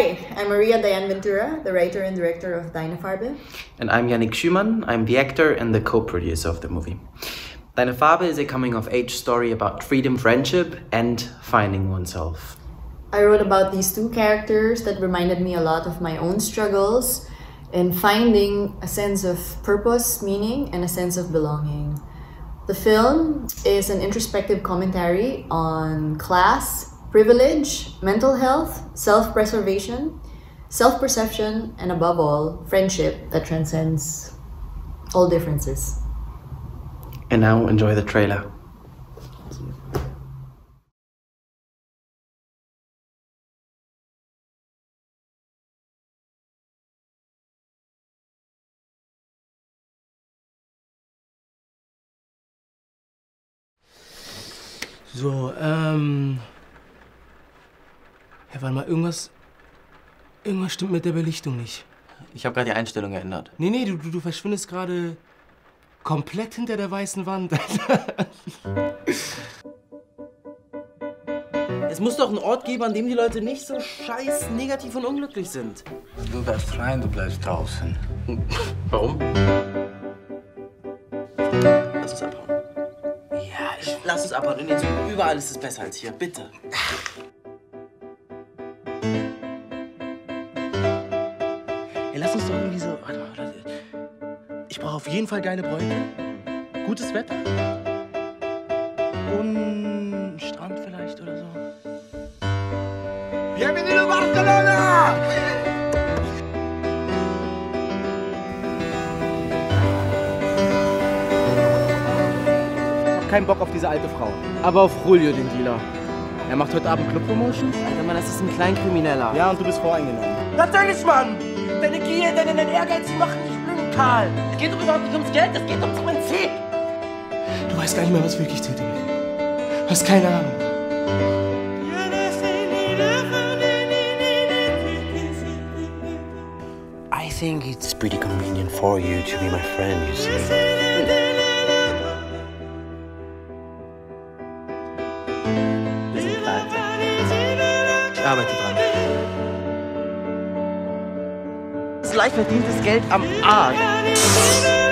Hi, I'm Maria Diane Ventura, the writer and director of DEINE FARBE. And I'm Yannick Schümann. I'm the actor and the co-producer of the movie. DEINE FARBE is a coming-of-age story about freedom, friendship, and finding oneself. I wrote about these two characters that reminded me a lot of my own struggles in finding a sense of purpose, meaning, and a sense of belonging. The film is an introspective commentary on class, privilege, mental health, self-preservation, self-perception, and above all, friendship that transcends all differences. And now enjoy the trailer. So, ja, warte mal, irgendwas stimmt mit der Belichtung nicht. Ich habe gerade die Einstellung geändert. Nee, du verschwindest gerade komplett hinter der weißen Wand. Es muss doch einen Ort geben, an dem die Leute nicht so scheiß negativ und unglücklich sind. Du darfst rein, du bleibst draußen. Warum? Lass uns abhauen. Ja, lass uns abhauen. Nee, so überall ist es besser als hier. Bitte. Ey, lass uns doch irgendwie so... Warte. Ich brauche auf jeden Fall geile Bräune, gutes Wetter und einen Strand vielleicht oder so. Bienvenido Barcelona! Ich hab keinen Bock auf diese alte Frau, aber auf Julio, den Dealer. Er macht heute Abend Club-Promotions. Alter, Mann, das ist ein Kleinkrimineller. Ja, und du bist voreingenommen. Natürlich, Mann! Deine Gier, dein Ehrgeiz, die machen dich blind, Karl. Es geht doch überhaupt nicht ums Geld, es geht ums Prinzip. Du weißt gar nicht mehr, was wirklich tätig ist. Du hast keine Ahnung. I think it's pretty convenient for you to be my friend, you see. Wir sind pleite. Ich arbeite dran. Das ist leicht verdientes Geld am Arsch.